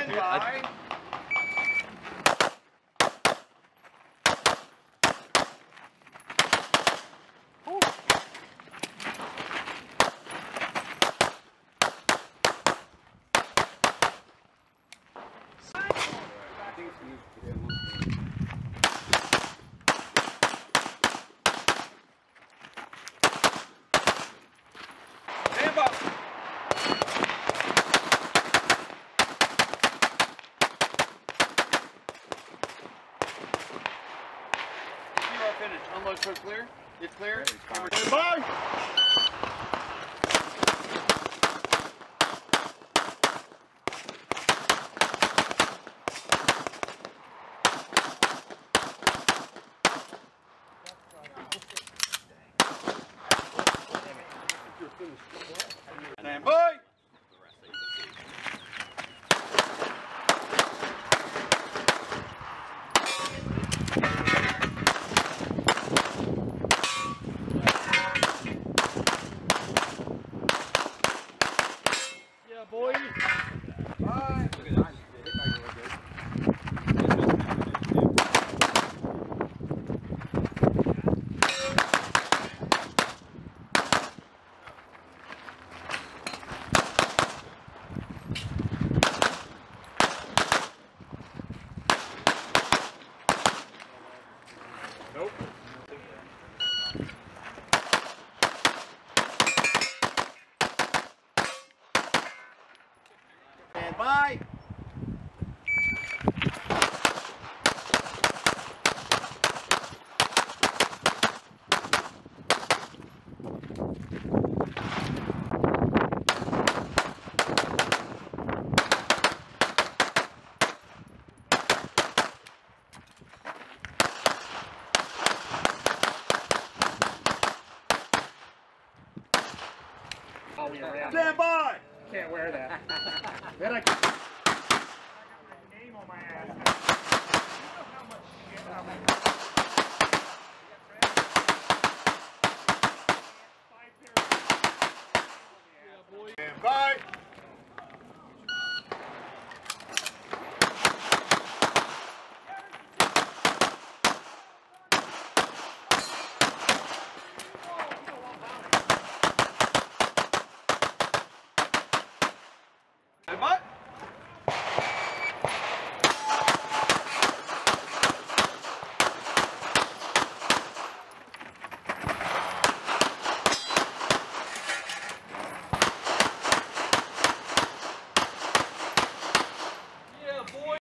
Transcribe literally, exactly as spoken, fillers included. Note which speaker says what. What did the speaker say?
Speaker 1: Stand by. Unload so clear. It's clear. Stand by. Stand by. Boy. Bye. Nope. Stand by. Stand by.
Speaker 2: Can't wear that.
Speaker 1: Then I can.
Speaker 2: Name on my ass. You know how much shit I'm in.
Speaker 1: Stand by.